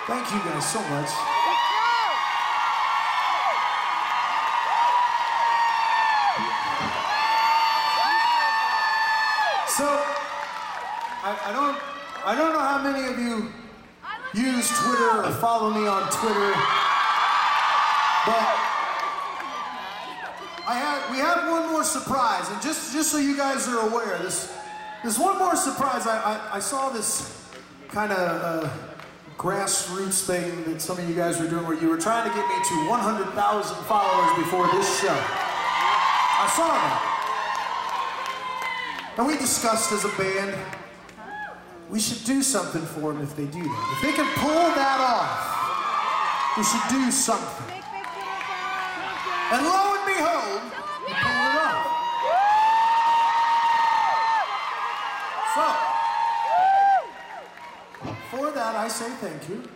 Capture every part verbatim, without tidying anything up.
Thank you guys so much. So, I, I don't, I don't know how many of you use Twitter or follow me on Twitter, but I have, we have one more surprise, and just, just so you guys are aware, this, this one more surprise. I, I, I saw this kind of uh, grassroots thing that some of you guys were doing, where you were trying to get me to one hundred thousand followers before this show. I saw that. And we discussed as a band, we should do something for them if they do that. If they can pull that off, we should do something. And lo and behold, we pulled it off. So, for that I say thank you.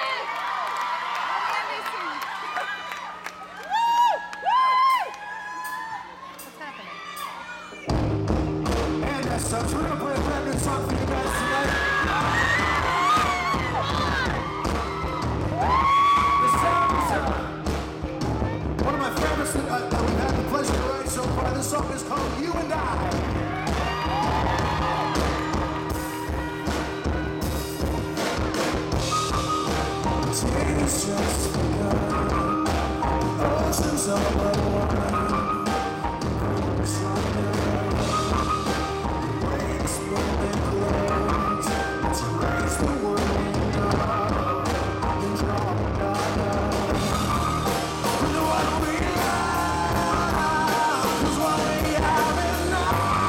So we're gonna play a brand new song for you guys tonight. This song is uh, one of my favorites that, uh, that we've had the pleasure to write so far. This song is called You and I. Today's just begun. The oceans are but one. Cause what we have is not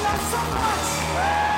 guys so much.